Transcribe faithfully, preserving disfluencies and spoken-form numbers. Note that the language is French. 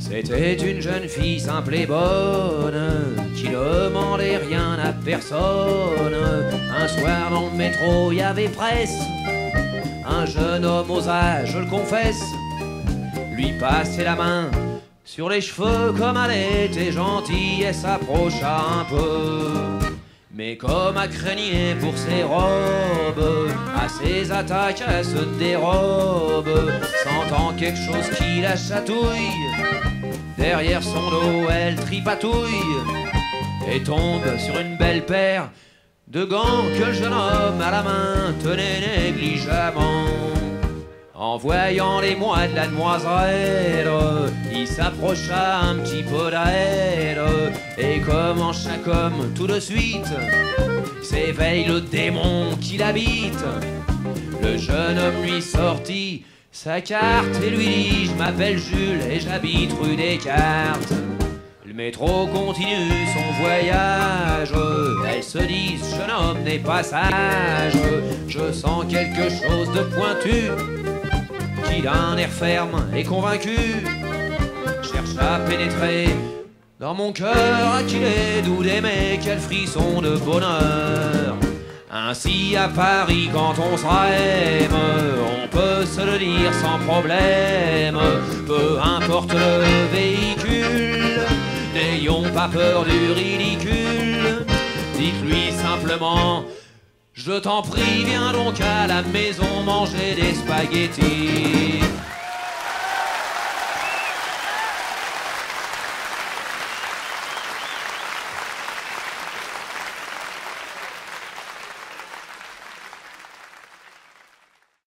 C'était une jeune fille simple et bonne qui demandait rien à personne. Un soir dans le métro, il y avait presse. Un jeune homme osa, je le confesse, lui passer la main sur les cheveux comme elle était gentille et s'approcha un peu. Mais comme elle craignait pour ses robes, à ses attaques elle se dérobe, sentant quelque chose qui la chatouille. Derrière son dos elle tripatouille et tombe sur une belle paire de gants que le jeune homme à la main tenait négligemment. En voyant les mois de la demoiselle, il s'approcha un petit peu d'elle, et comme en chaque homme tout de suite s'éveille le démon qui l'habite, le jeune homme lui sortit sa carte et lui dit: je m'appelle Jules et j'habite rue Descartes. Le métro continue son voyage, elle se dit: ce jeune homme n'est pas sage. Je sens quelque chose de pointu qui d'un air ferme et convaincu cherche à pénétrer dans mon cœur, qu'il est doux d'aimer, quel frisson de bonheur. Ainsi à Paris quand on s'aime, on peut se le dire sans problème, peu importe le véhicule, n'ayons pas peur du ridicule. Dites-lui simplement: je t'en prie, viens donc à la maison manger des spaghettis.